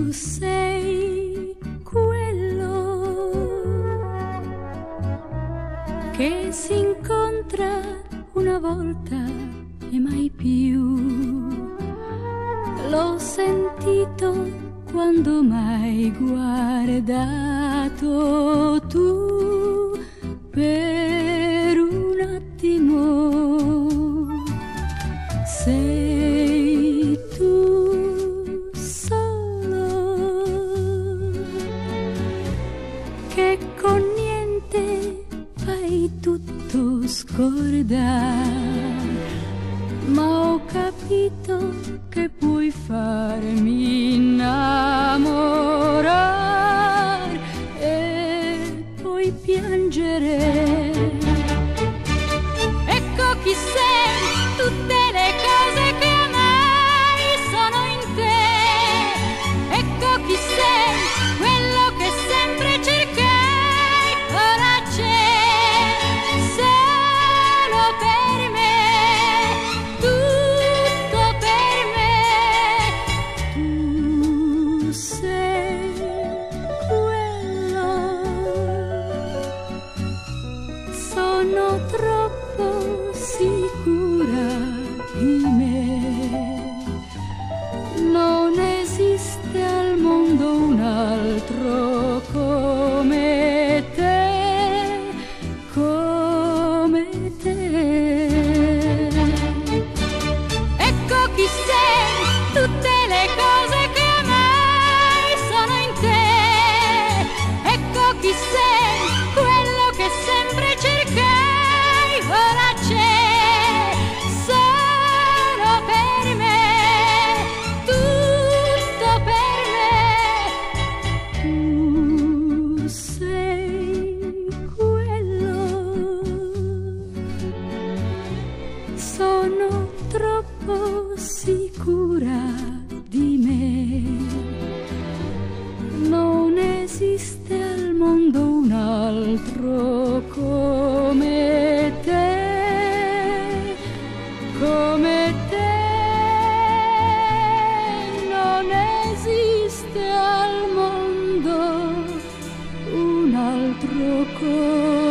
sei quello che si incontra una volta e mai più. L'ho sentito quando m'hai guardato tu per un attimo. Sei tu solo che con niente fai tutto scordare, ma ho capito che puoi farmi innamorare e poi piangere. Ecco chi sei, tutte le cose che amai sono in te. Ecco chi sei, quello che sempre cercai, ora c'è solo per me, tutto per me. Tu sei quello, sono troppo sicura di me. Non esiste al mondo un altro come te, come te. Ecco chi sei, tutte le cose che amai sono in te. Ecco chi sei, quello che sempre cercai, ora c'è solo per me, tutto per me. Tu sei quello, sono troppo sicura di me. Non esiste al mondo un altro come te, come te. Non esiste al mondo un altro come te.